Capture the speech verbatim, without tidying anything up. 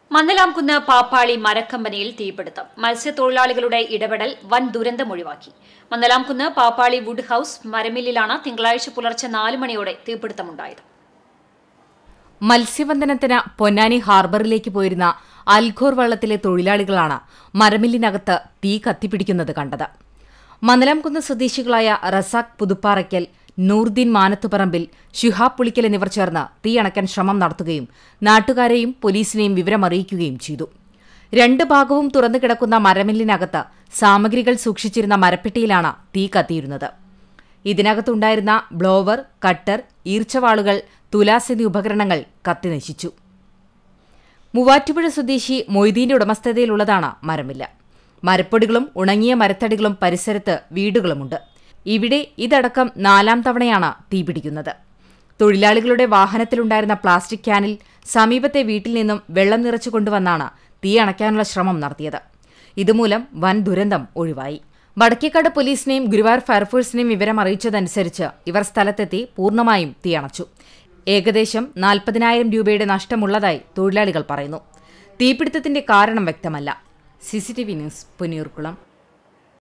മന്നലാംകുന്ന് പാപ്പാളി മരക്കമ്പനിയിൽ തീപിടുത്തം. മത്സ്യത്തൊഴിലാളികളുടെ ഇടപെടൽ വൻ ദുരന്തമൊഴിവാക്കി. മന്നലാംകുന്ന് പാപ്പാളി വുഡ് ഹൌസ് മരമില്ലിലാണ് തിങ്കളാഴ്ച പുലർച്ചെ നാല് മണിയോടെ തീപിടുത്തമുണ്ടായത്. മത്സ്യബന്ധനത്തിന് പൊന്നാനി ഹാർബറിലേക്ക് പോയിരുന്ന അൽഖോർ വള്ളത്തിലെ തൊഴിലാളികളാണ് മരമില്ലിനകത്ത് തീ കത്തിപ്പിടിക്കുന്നത് കണ്ടത്. മന്നലാംകുന്ന് സ്വദേശികളായ റസാഖ് പുതുപ്പാറയ്ക്കൽ, നൂർദീൻ മാനത്തുപറമ്പിൽ, ശിഹാബ് പുളിക്കൽ എന്നിവർ ചേർന്ന് തീയണയ്ക്കാൻ ശ്രമം നടത്തുകയും നാട്ടുകാരെയും പോലീസിനെയും വിവരമറിയിക്കുകയും ചെയ്തു. രണ്ട് ഭാഗവും തുറന്നു കിടക്കുന്ന മരമില്ലിനകത്ത് സാമഗ്രികൾ സൂക്ഷിച്ചിരുന്ന മരപ്പെട്ടിയിലാണ് തീ കത്തിയിരുന്നത്. ഇതിനകത്തുണ്ടായിരുന്ന ബ്ലോവർ, കട്ടർ, ഈർച്ചവാളുകൾ, തുലാസ് എന്നീ ഉപകരണങ്ങൾ കത്തിനശിച്ചു. മൂവാറ്റുപുഴ സ്വദേശി മൊയ്തീന്റെ ഉടമസ്ഥതയിലുള്ളതാണ് മരമില്ല. മരപ്പൊടികളും ഉണങ്ങിയ മരത്തടികളും പരിസരത്ത് വീടുകളുമുണ്ട്. ഇവിടെ ഇതടക്കം നാലാം തവണയാണ് തീപിടിക്കുന്നത്. തൊഴിലാളികളുടെ വാഹനത്തിലുണ്ടായിരുന്ന പ്ലാസ്റ്റിക് ക്യാനിൽ സമീപത്തെ വീട്ടിൽ നിന്നും വെള്ളം നിറച്ചു കൊണ്ടുവന്നാണ് തീ അണയ്ക്കാനുള്ള ശ്രമം നടത്തിയത്. ഇതുമൂലം വൻ ദുരന്തം ഒഴിവായി. വടക്കേക്കാട് പോലീസിനെയും ഗുരുവായൂർ ഫയർഫോഴ്സിനെയും വിവരം അറിയിച്ചതനുസരിച്ച് ഇവർ സ്ഥലത്തെത്തി പൂർണ്ണമായും തീയണച്ചു. ഏകദേശം നാൽപ്പതിനായിരം രൂപയുടെ നഷ്ടമുള്ളതായി തൊഴിലാളികൾ പറയുന്നു. തീപിടുത്തത്തിന്റെ കാരണം വ്യക്തമല്ല. CCTV news, Ponniyoorkulam.